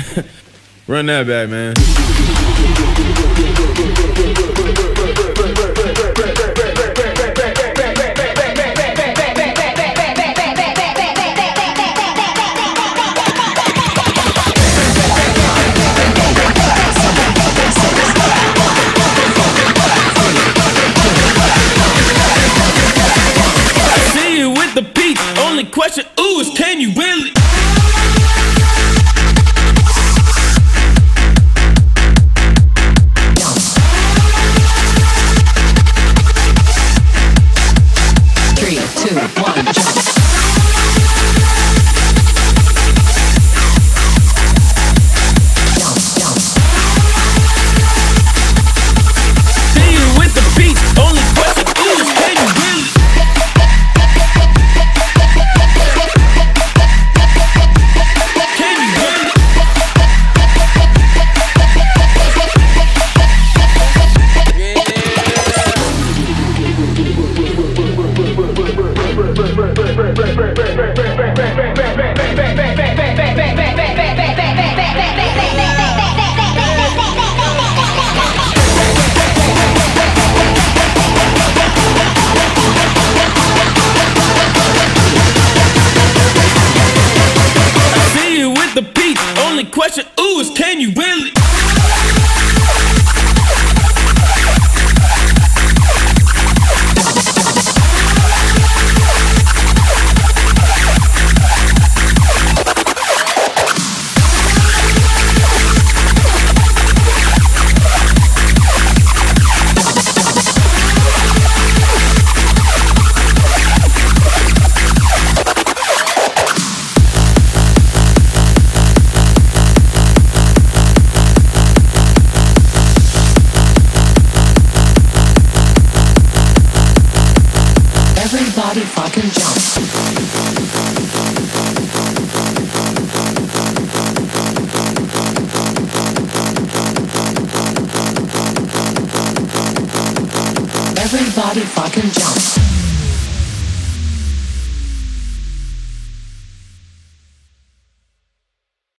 Run that back, man. I see you with the beat. Only question, ooh, is can you really? Only question, ooh, is can you really? Everybody fucking jump. Everybody fucking jump.